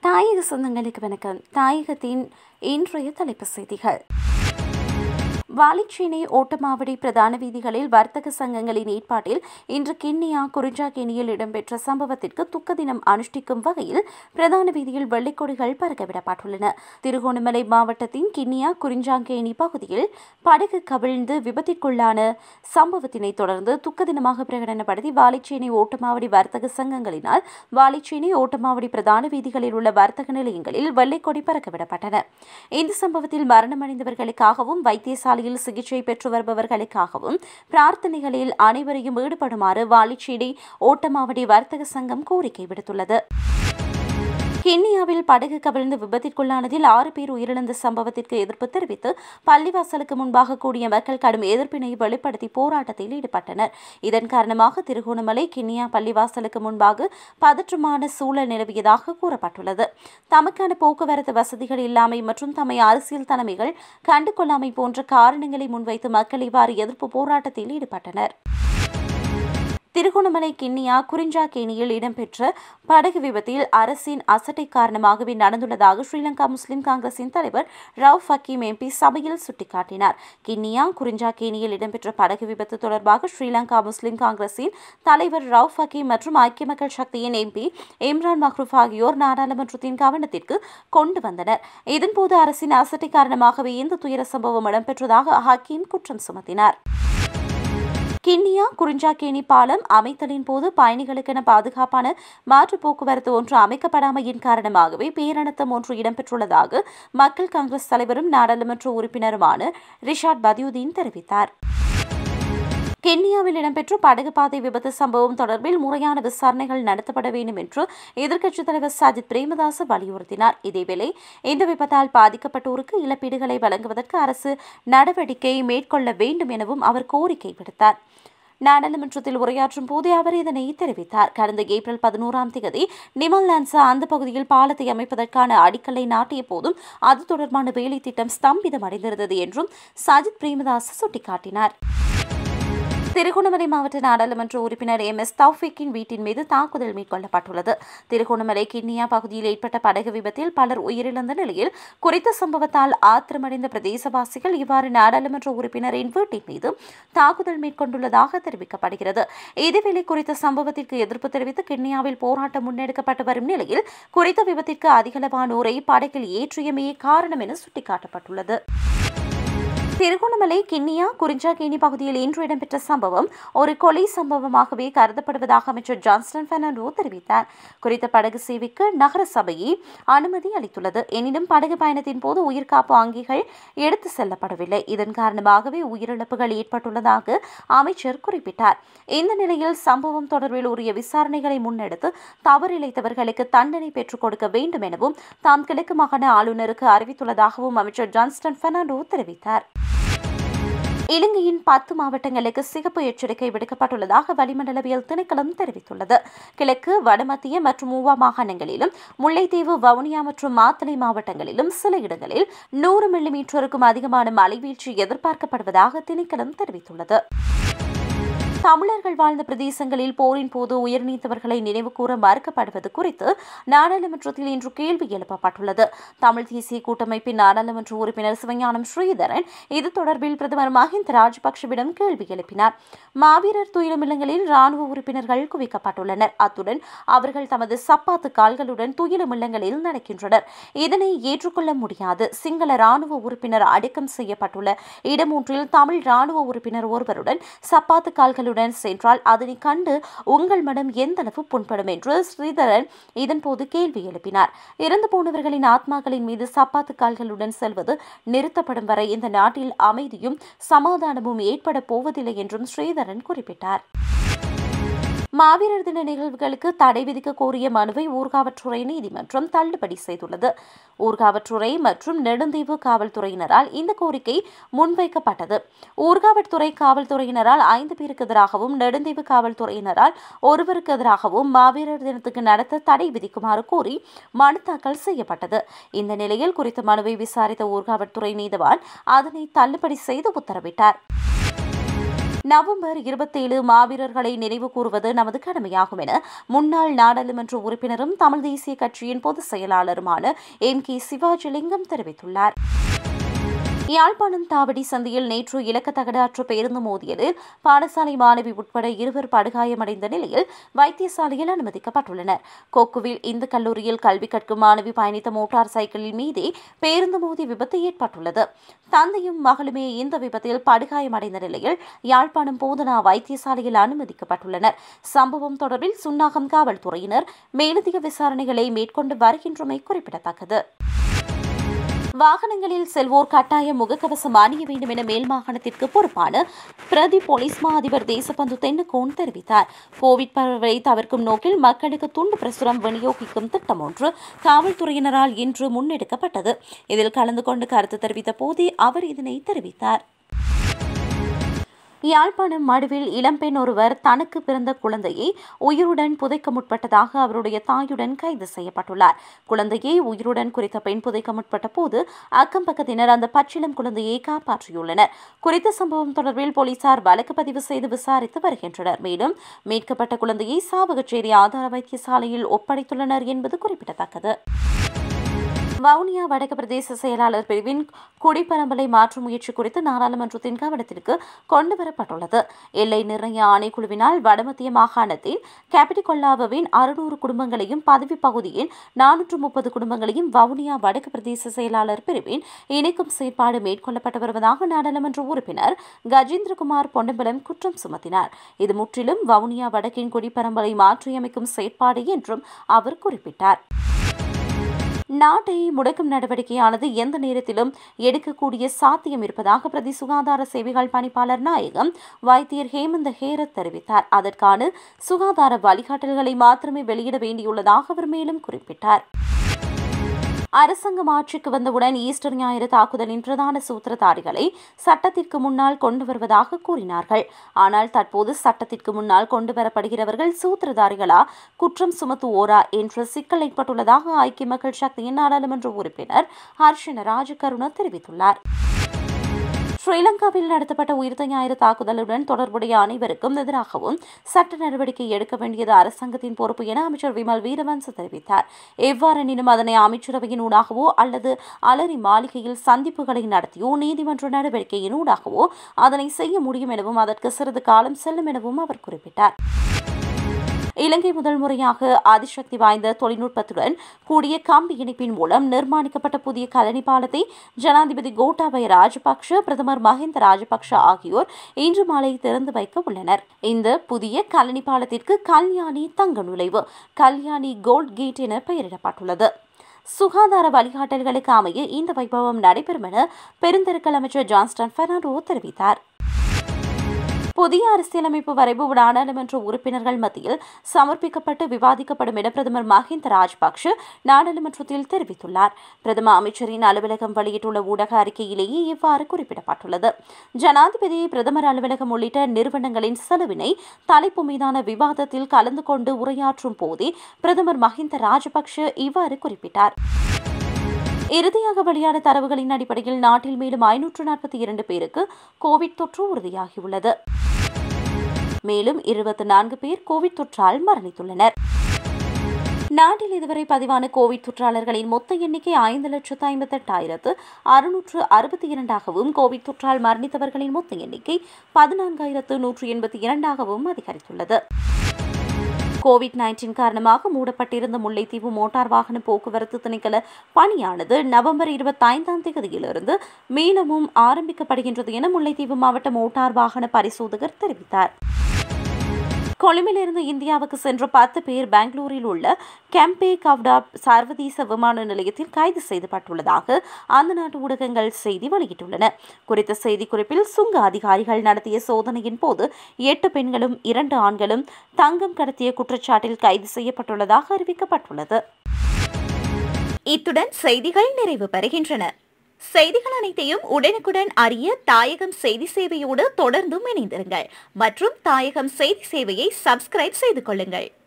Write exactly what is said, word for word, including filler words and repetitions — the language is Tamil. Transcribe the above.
தாயக சொந்தங்களுக்கு வணக்கம். தாயகத்தின் இன்றைய தலைப்புச் செய்திகள். வாலிச்சேனை ஓட்டமாவடி பிரதான வீதிகளில் வர்த்தக சங்கங்களின் ஏற்பாட்டில் இன்று கிண்ணியா குறிஞ்சாக்கேணியில் இடம்பெற்ற சம்பவத்திற்கு துக்க தினம் அனுஷ்டிக்கும் வகையில் பிரதான வீதியில் வெள்ளைக்கொடிகள் பறக்கவிடப்பட்டுள்ளன. திருகோணமலை மாவட்டத்தின் கிண்ணியா குறிஞ்சாக்கேணி பகுதியில் படகு கவிழ்ந்து விபத்திற்குள்ளான சம்பவத்தினை தொடர்ந்து துக்க தினமாக பிரகடனப்படுத்தி வாலிச்சேனை ஓட்டமாவடி வர்த்தக சங்கங்களினால் வாலிச்சேனை ஓட்டமாவடி பிரதான வீதிகளில் உள்ள வர்த்தக நிலையங்களில் வெள்ளைக்கொடி பறக்கவிடப்பட்டன. இந்த சம்பவத்தில் மரணமடைந்தவர்களுக்காகவும் வைத்தியசாலையில் சிகிச்சை பெற்று வருபவர்களுக்காகவும் பிரார்த்தனைகளில் அனைவரையும் ஈடுபடுமாறு வாலிச்சேனை ஓட்டமாவடி வர்த்தக சங்கம் கோரிக்கை விடுத்துள்ளது. கிண்ணியாவில் படகு கவிழ்ந்து விபத்திற்குள்ளானதில் ஆறு பேர் உயிரிழந்த சம்பவத்திற்கு எதிர்ப்பு தெரிவித்து பள்ளிவாசலுக்கு முன்பாக கூடிய மக்கள் கடும் எதிர்ப்பினை வெளிப்படுத்தி போராட்டத்தில் ஈடுபட்டனர். இதன் காரணமாக திருகோணமலை கிண்ணியா பள்ளிவாசலுக்கு முன்பாக பதற்றமான சூழல் நிலவியதாக கூறப்பட்டுள்ளது. தமக்கான போக்குவரத்து வசதிகள் இல்லாமை மற்றும் தம்மை அரசியல் தலைமைகள் கண்டுகொள்ளாமை போன்ற காரணங்களை முன்வைத்து மக்கள் இவ்வாறு எதிர்ப்பு போராட்டத்தில் ஈடுபட்டனர். திருகோணமலை கிண்ணியா குறிஞ்சாக்கேணியில் இடம்பெற்ற படகு விபத்தில் அரசின் அசட்டை காரணமாகவே நடந்துள்ளதாக ஸ்ரீலங்கா முஸ்லிம் காங்கிரசின் தலைவர் ரவுப் ஹக்கீம் எம்பி சபையில் சுட்டிக்காட்டினார். கிண்ணியா குறிஞ்சாக்கேணியில் இடம்பெற்ற படகு விபத்து தொடர்பாக ஸ்ரீலங்கா முஸ்லிம் காங்கிரசின் தலைவர் ரவுப் ஹக்கீம் மற்றும் ஐக்கிய மக்கள் சக்தியின் எம்பி இம்ரான் மஹ்ரூப் ஆகியோர் நாடாளுமன்றத்தின் கவனத்திற்கு கொண்டு வந்தனர். இதன்போது அரசின் அசட்டை காரணமாகவே இந்த துயர சம்பவம் இடம்பெற்றதாக ஹக்கீம் குற்றம் சுமத்தினார். கிண்ணியா குறிஞ்சாக்கேணி பாலம் அமைத்தலின் போது பயணிகளுக்கென பாதுகாப்பான மாற்று போக்குவரத்து ஒன்று அமைக்கப்படாமையின் காரணமாகவே பேரணத்தம் ஒன்று இடம்பெற்றுள்ளதாக மக்கள் காங்கிரஸ் தலைவரும் நாடாளுமன்ற உறுப்பினருமான ரிஷாட் பதியுதீன் தெரிவித்தார். கென்யாவில் இடம்பெற்ற படகு பாதை விபத்து சம்பவம் தொடர்பில் முறையான விசாரணைகள் நடத்தப்பட வேண்டும் என்று எதிர்க்கட்சித் தலைவர் சஜித் பிரேமதாச வலியுறுத்தினார். இதேவேளை இந்த விபத்தால் பாதிக்கப்பட்டோருக்கு இழப்பீடுகளை வழங்குவதற்கு அரசு நடவடிக்கை மேற்கொள்ள வேண்டும் எனவும் அவர் கோரிக்கை விடுத்தார். நாடாளுமன்றத்தில் உரையாற்றும் போதே அவர் இதனை தெரிவித்தார். கடந்த ஏப்ரல் பதினோராம் தேதி நிமல்லான்சா அந்த பகுதியில் பாலத்தை அமைப்பதற்கான அடிக்கல்லை நாட்டிய போதும் அது தொடர்பான வேலை திட்டம் ஸ்தம்பிதம் அடைந்திருந்தது என்றும் சஜித் பிரேமதாஸ் சுட்டிக்காட்டினார். திருகோணமலை மாவட்ட நாடாளுமன்ற உறுப்பினர் எம் எஸ் தௌஃபிக்கின் வீட்டின் மீது தாக்குதல் மேற்கொள்ளப்பட்டுள்ளது. திருகோணமலை கிண்ணியா பகுதியில் ஏற்பட்ட படகு விபத்தில் பலர் உயிரிழந்த நிலையில் குறித்த சம்பவத்தால் ஆத்திரமடைந்த பிரதேசவாசிகள் இவ்வாறு நாடாளுமன்ற உறுப்பினரின் வீட்டின் மீது தாக்குதல் மேற்கொண்டுள்ளதாக தெரிவிக்கப்படுகிறது. இதேவேளை குறித்த சம்பவத்திற்கு எதிர்ப்பு தெரிவித்து கிண்ணியாவில் போராட்டம் முன்னெடுக்கப்பட்டு வரும் நிலையில் குறித்த விபத்திற்கு அதிகளவானோரை படகில் ஏற்றியமையே காரணம் என சுட்டிக்காட்டப்பட்டுள்ளது. திருகோணமலை கிண்ணியா குறிஞ்சாக்கேணி பகுதியில் இன்று இடம்பெற்ற சம்பவம் ஒரு கொலை சம்பவமாகவே கருதப்படுவதாக அமைச்சர் ஜான்ஸ்டன் பெர்னாண்டோ தெரிவித்தார். குறித்த படகு சேவைக்கு நகர சபையே அனுமதி அளித்துள்ளது. எனினும் படகு பயணத்தின் போது உயிர்காப்பு அங்கிகள் எடுத்து செல்லப்படவில்லை. இதன் காரணமாகவே உயிரிழப்புகள் ஏற்பட்டுள்ளதாக அமைச்சர் குறிப்பிட்டார். இந்த நிலையில் சம்பவம் தொடர்பில் உரிய விசாரணைகளை முன்னெடுத்து தவறிழைத்தவர்களுக்கு தண்டனை பெற்றுக் கொடுக்க வேண்டும் எனவும் தாம் கிழக்கு மாகாண ஆளுநருக்கு அறிவித்துள்ளதாகவும் அமைச்சர் ஜான்ஸ்டன் பெர்னாண்டோ தெரிவித்தார். இலங்கையின் பத்து மாவட்டங்களுக்கு சிகப்பு எச்சரிக்கை விடுக்கப்பட்டுள்ளதாக வளிமண்டலவியல் திணைக்களம் தெரிவித்துள்ளது. கிழக்கு, வடமத்திய மற்றும் ஊவா மாகாணங்களிலும் முல்லைத்தீவு, வவுனியா மற்றும் மாத்தளை மாவட்டங்களிலும் சில இடங்களில் நூறு மில்லி மீட்டருக்கும் அதிகமான மழைவீழ்ச்சி எதிர்பார்க்கப்படுவதாக திணைக்களம் தெரிவித்துள்ளது. தமிழர்கள் வாழ்ந்த பிரதேசங்களில் போரின் போது உயிர்நீத்தவர்களை நினைவுகூர மறுக்கப்படுவது குறித்து நாடாளுமன்றத்தில் இன்று கேள்வி எழுப்பப்பட்டுள்ளது. தமிழ் தேசிய கூட்டமைப்பின் நாடாளுமன்ற உறுப்பினர் சிவஞானம் ஸ்ரீதரன் இது தொடர்பில் பிரதமர் மஹிந்த ராஜபக்சவிடம் கேள்வி எழுப்பினார். மாவீரர் துயிலுமில்லங்களில் ராணுவ உறுப்பினர்கள் குவிக்கப்பட்டுள்ளனர். அத்துடன் அவர்கள் தமது சப்பாத்து கால்களுடன் துயிலுமில்லங்களில் நடக்கின்றனர். இதனை ஏற்றுக்கொள்ள முடியாது. சிங்கள ராணுவ உறுப்பினர் அடக்கம் செய்யப்பட்டுள்ள இடமொன்றில் தமிழ் ராணுவ உறுப்பினர் ஒருவருடன் சப்பாத்து கால்கள் சென்றால் அதனை கண்டு உங்கள் மனம் எந்த அளவு புண்படும் என்று ஸ்ரீதரன் இதன்போது கேள்வி எழுப்பினார். இறந்து போனவர்களின் ஆத்மாக்களின் மீது சப்பாத்து கால்களுடன் செல்வது நிறுத்தப்படும் வரை இந்த நாட்டில் அமைதியும் சமாதானமும் ஏற்பட போவதில்லை என்றும் ஸ்ரீதரன் குறிப்பிட்டார். மாவீரர் தின நிகழ்வுகளுக்கு தடை விதிக்க கோரிய மனுவை ஊர்காவற்றுறை நீதிமன்றம் தள்ளுபடி செய்துள்ளது. ஊர்காவற்றுறை மற்றும் நெடுந்தீவு காவல்துறையினரால் இந்த கோரிக்கை முன்வைக்கப்பட்டது. ஊர்காவற்றுறை காவல்துறையினரால் ஐந்து பேருக்கு எதிராகவும் நெடுந்தீவு காவல்துறையினரால் ஒருவருக்கு எதிராகவும் மாவீரர் தினத்துக்கு நடத்த தடை விதிக்குமாறு கோரி மனு தாக்கல் செய்யப்பட்டது. இந்த நிலையில் குறித்த மனுவை விசாரித்த ஊர்காவற்றுறை நீதிவான் அதனை தள்ளுபடி செய்து உத்தரவிட்டார். நவம்பர் இருபத்தேழு மாவீரர்களை நினைவு கூறுவது நமது கடமையாகும் என முன்னாள் நாடாளுமன்ற உறுப்பினரும் தமிழ் தேசிய கட்சியின் பொதுச் செயலாளருமான எம் கே சிவாஜிலிங்கம் தெரிவித்துள்ளார். யாழ்ப்பாணம் தாவடி சந்தியில் நேற்று இலக்க தகடாற்று பேருந்து மோதியதில் பாடசாலை மாணவி உட்பட இருவர் படுகாயமடைந்த நிலையில் வைத்தியசாலையில் அனுமதிக்கப்பட்டுள்ளனர். கொக்குவில் இந்து கல்லூரியில் கல்வி கற்கும் மாணவி பயணித்த மோட்டார் சைக்கிளின் மீதே பேருந்து மோதி விபத்து ஏற்பட்டுள்ளது. தந்தையும் மகளுமே இந்த விபத்தில் படுகாயமடைந்த நிலையில் யாழ்ப்பாணம் போதனா வைத்தியசாலையில் அனுமதிக்கப்பட்டுள்ளனர். சம்பவம் தொடர்பில் சுன்னாகம் காவல்துறையினர் மேலதிக விசாரணைகளை மேற்கொண்டு வருகின்றமை குறிப்பிடத்தக்கது. வாகனங்களில் செல்வோர் கட்டாயம் முகக்கவசம் அணிய வேண்டும் என மேல் மாகாணத்திற்கு பொறுப்பான பிரதி போலீஸ் மா அதிபர் தேசபந்து தென்னகோன் தெரிவித்தார். கோவிட் பரவலை தவிர்க்கும் நோக்கில் மக்களுக்கு துண்டு பிரசுரம் விநியோகிக்கும் திட்டம் ஒன்று காவல்துறையினரால் இன்று முன்னெடுக்கப்பட்டது. இதில் கலந்து கொண்டு கருத்து தெரிவித்த போதே அவர் இதனை தெரிவித்தார். யாழ்ப்பாணம் மடுவில் இளம்பெண் ஒருவர் தனக்கு பிறந்த குழந்தையை உயிருடன் புதைக்க முற்பட்டதாக அவருடைய தாயுடன் கைது செய்யப்பட்டுள்ளார். குழந்தையை உயிருடன் குறித்த பெண் புதைக்க முற்பட்ட போது அக்கம் பக்கத்தினர் அந்த பச்சிளம் குழந்தையை காப்பாற்றியுள்ளனர். குறித்த சம்பவம் தொடர்பில் போலீசார் வழக்கு பதிவு செய்து விசாரித்து வருகின்றனர். மேலும் மீட்கப்பட்ட குழந்தையை சாவகச்சேரி ஆதார வைத்தியசாலையில் ஒப்படைத்துள்ளனர் என்பது குறிப்பிடத்தக்கது. வவுனியா வடக்கு பிரதேச செயலாளர் பிரிவின் குடிப்பரம்பலை மாற்றும் முயற்சி குறித்து நாடாளுமன்றத்தின் கவனத்திற்கு கொண்டுவரப்பட்டுள்ளது. எல்லை நிர்ணய ஆணைக்குழுவினால் வடமத்திய மாகாணத்தின் கேபிடிகொல்லாவின் அறுநூறு குடும்பங்களையும் பதவி பகுதியின் நானூற்று முப்பது குடும்பங்களையும் வவுனியா வடக்கு பிரதேச செயலாளர் பிரிவின் இணைக்கும் செயற்பாடு மேற்கொள்ளப்பட்டு வருவதாக நாடாளுமன்ற உறுப்பினர் கஜேந்திரகுமார் பொன்னம்பலம் குற்றம் சுமத்தினார். இது முற்றிலும் வவுனியா வடக்கின் குடிப்பரம்பலை மாற்றியமைக்கும் செயற்பாடு என்றும் அவர் குறிப்பிட்டார். நாட்டை முடக்கும் நடவடிக்கையானது எந்த நேரத்திலும் எடுக்கக்கூடிய சாத்தியம் இருப்பதாக பிரதி சுகாதார சேவைகள் பணிப்பாளர் நாயகம் வைத்தியர் ஹேமந்த ஹேரத் தெரிவித்தார். அதற்கான சுகாதார வழிகாட்டல்களை மாத்திரமே வெளியிட வேண்டியுள்ளதாக அவர் மேலும் குறிப்பிட்டார். அரசாங்கம் ஆட்சிக்கு வந்தவுடன் ஈஸ்டர் ஞாயிறு தாக்குதலின் பிரதான சூத்திரதாரிகளை சட்டத்திற்கு முன்னால் கொண்டு வருவதாக கூறினார்கள். ஆனால் தற்போது சட்டத்திற்கு முன்னால் கொண்டு வரப்படுகிறவர்கள் சூத்திரதாரிகளா குற்றம் சுமத்துவோரா என்ற சிக்கல் ஏற்பட்டுள்ளதாக ஐக்கிய மக்கள் சக்தியின் நாடாளுமன்ற உறுப்பினர் ஹர்ஷன ராஜகருண தெரிவித்துள்ளார். ஸ்ரீலங்காவில் நடத்தப்பட்ட உயிர்த்த ஞாயிறு தாக்குதலுடன் தொடர்புடைய அனைவருக்கும் எதிராகவும் சட்ட நடவடிக்கை எடுக்க வேண்டியது அரசாங்கத்தின் பொறுப்பு என அமைச்சர் விமல் வீரவன்ச தெரிவித்தார். எவ்வாறெனினும் அதனை அமைச்சரவையின் ஊடாகவோ அல்லது அலரி மாளிகையில் சந்திப்புகளை நடத்தியோ நீதிமன்ற நடவடிக்கையின் ஊடாகவோ அதனை செய்ய முடியும் எனவும் அதற்கு சிறிது காலம் செல்லும் எனவும் அவர் குறிப்பிட்டார். இலங்கை முதல் முறையாக அதிசக்தி வாய்ந்த தொழில்நுட்பத்துடன் கூடிய கம்பி இணைப்பின் மூலம் நிர்மாணிக்கப்பட்ட புதிய கலனி பாலத்தை ஜனாதிபதி கோட்டாபய ராஜபக்ஷ பிரதமர் மஹிந்த ராஜபக்ஷ ஆகியோர் இன்று மாலை திறந்து வைக்க உள்ளனர். இந்த புதிய கலனி பாலத்திற்கு கல்யாணி தங்க நுழைவு கல்யாணி கோல்ட் கேட் என பெயரிடப்பட்டுள்ளது. சுகாதார வழிகாட்டல்களுக்கு அமைய இந்த வைபவம் நடைபெறும் என பெருந்தெருக்கல் அமைச்சர் ஜான்ஸ்டன் பெர்னாண்டோ தெரிவித்தார். புதிய அரசியலமைப்பு வரைவு நாடாளுமன்ற உறுப்பினர்கள் மத்தியில் சமர்ப்பிக்கப்பட்டு விவாதிக்கப்படும் என பிரதமர் மஹிந்த ராஜபக்ஷ நாடாளுமன்றத்தில் தெரிவித்துள்ளார். பிரதம அமைச்சரின் அலுவலகம் வெளியிட்டுள்ள ஊடக அறிக்கையிலேயே இவ்வாறு குறிப்பிடப்பட்டுள்ளது. ஜனாதிபதி பிரதமர் அலுவலகம் உள்ளிட்ட நிறுவனங்களின் செலவினை தலைப்பு மீதான விவாதத்தில் கலந்து கொண்டு உரையாற்றும் போதே பிரதமர் மஹிந்த ராஜபக்ஷ இவ்வாறு குறிப்பிட்டார். இறுதியாக வெளியான தரவுகளின் அடிப்படையில் நாட்டில் மேலும் ஐநூற்று நாற்பத்தி இரண்டு பேருக்கு கோவிட் தொற்று உறுதியாகியுள்ளது. மேலும் இருபத்தி நான்கு பேர் கோவிட் தொற்றால் மரணித்துள்ளனர். நாட்டில் இதுவரை பதிவான கோவிட் தொற்றாளர்களின் மொத்த எண்ணிக்கை ஐந்து லட்சத்து ஐம்பத்தி எட்டாயிரத்து அறுநூற்று அறுபத்தி இரண்டாகவும் கோவிட் தொற்றால் மரணித்தவர்களின் மொத்த எண்ணிக்கை பதினான்காயிரத்து நூற்று எண்பத்தி இரண்டாகவும் அதிகரித்துள்ளது. கோவிட் நைன்டீன் காரணமாக மூடப்பட்டிருந்த முல்லைத்தீவு மோட்டார் வாகன போக்குவரத்து திணைக்கள பணியானது நவம்பர் இருபத்தி ஐந்தாம் தேதியிலிருந்து மீளவும் ஆரம்பிக்கப்படுகின்றது என முல்லைத்தீவு மாவட்ட மோட்டார் வாகன பரிசோதகர் தெரிவித்தார். கொழும்பிலிருந்து இந்தியாவுக்கு சென்ற பத்து பேர் பெங்களூரில் உள்ள கெம்பே கவ்டா சர்வதேச விமான நிலையத்தில் கைது செய்யப்பட்டுள்ளதாக அந்த நாட்டு ஊடகங்கள் செய்தி வெளியிட்டுள்ளன. குறித்த செய்திக்குறிப்பில் சுங்க அதிகாரிகள் நடத்திய சோதனையின் போது எட்டு பெண்களும் இரண்டு ஆண்களும் தங்கம் கடத்திய குற்றச்சாட்டில் கைது செய்யப்பட்டுள்ளதாக அறிவிக்கப்பட்டுள்ளது. இத்துடன் செய்திகள் நிறைவு பெறுகின்றன. செய்திகள் அனைத்தையும் உடனுக்குடன் அறிய தாயகம் செய்தி சேவையோடு தொடர்ந்தும் இணைந்திருங்கள் மற்றும் தாயகம் செய்தி சேவையை சப்ஸ்கிரைப் செய்து கொள்ளுங்கள்.